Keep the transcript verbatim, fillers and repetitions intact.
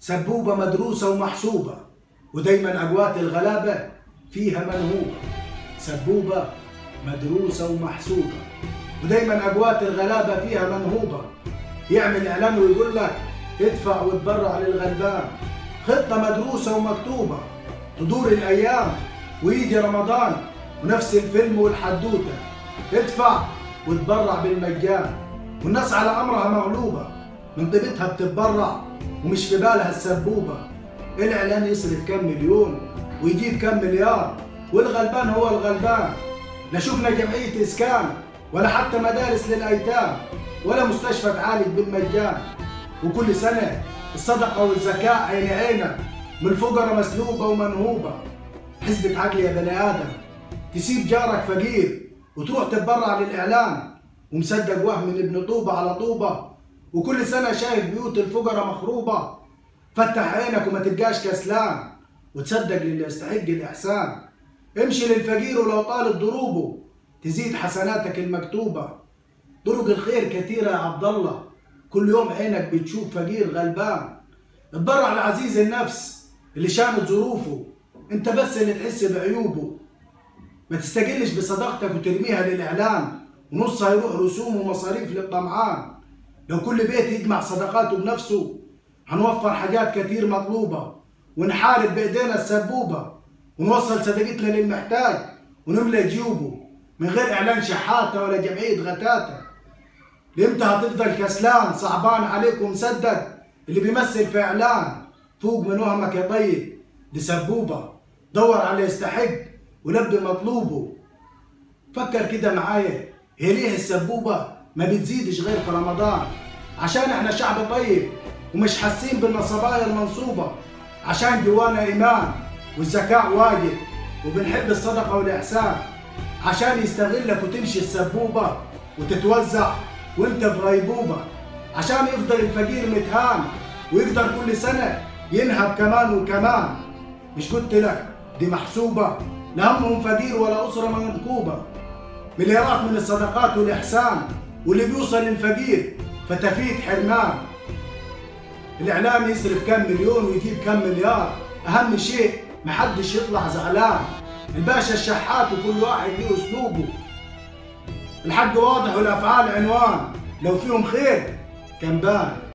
سبوبة مدروسة ومحسوبة، ودايما أقوات الغلابة فيها منهوبة. سبوبة مدروسة ومحسوبة، ودايما أقوات الغلابة فيها منهوبة. يعمل إعلان ويقول لك ادفع وتبرع للغلبان. خطة مدروسة ومكتوبة، تدور الأيام ويجي رمضان ونفس الفيلم والحدوتة. ادفع وتبرع بالمجان، والناس على أمرها مغلوبة، من طيبتها بتتبرع ومش في بالها السبوبة. الإعلان يصرف كم مليون ويجيب كم مليار، والغلبان هو الغلبان. لا شفنا جمعية إسكان ولا حتى مدارس للأيتام ولا مستشفى تعالج بالمجان. وكل سنة الصدقة والزكاة عين عينك من الفقراء مسلوبة ومنهوبة. حسبة عقل يا بني آدم، تسيب جارك فقير وتروح تتبرع للإعلان ومصدق وهم من ابن طوبة على طوبة. وكل سنة شايف بيوت الفقراء مخروبة. فتح عينك وما تبقاش كسلان، وتصدق للي يستحق الإحسان. امشي للفقير ولو طالت ضروبه، تزيد حسناتك المكتوبة. طرق الخير كثيرة يا عبد الله، كل يوم عينك بتشوف فقير غلبان. اتبرع لعزيز النفس اللي شانت ظروفه، انت بس اللي تحس بعيوبه. ما تستقلش بصداقتك وترميها للإعلان، ونصها يروح رسوم ومصاريف للطمعان. لو كل بيت يجمع صدقاته بنفسه، هنوفر حاجات كتير مطلوبة، ونحارب بإيدينا السبوبة، ونوصل صدقتنا للمحتاج ونملى جيوبه من غير إعلان شحاتة ولا جمعية غتاتة. لإمتى هتفضل كسلان صعبان عليك ومسدد اللي بيمثل في إعلان؟ فوق من وهمك يا طيب، دي سبوبة. دور على اللي يستحق ولبي مطلوبه. فكر كده معايا، هي ليه السبوبة ما بتزيدش غير في رمضان؟ عشان احنا شعب طيب ومش حاسين بالنصبايا المنصوبة، عشان جوانا إيمان والزكاة واجب وبنحب الصدقة والإحسان، عشان يستغلك وتمشي السبوبة وتتوزع وانت في غيبوبة، عشان يفضل الفقير متهان ويقدر كل سنة ينهب كمان وكمان. مش قلت لك دي محسوبة؟ لا همهم فقير ولا أسرة منكوبة. مليارات من الصدقات والإحسان، واللي بيوصل للفقير فتفيت حرمان. الإعلام يصرف كم مليون ويجيب كم مليار، أهم شيء محدش يطلع زعلان. الباشا الشحات وكل واحد ليه أسلوبه. الحق واضح والأفعال عنوان، لو فيهم خير كان بان.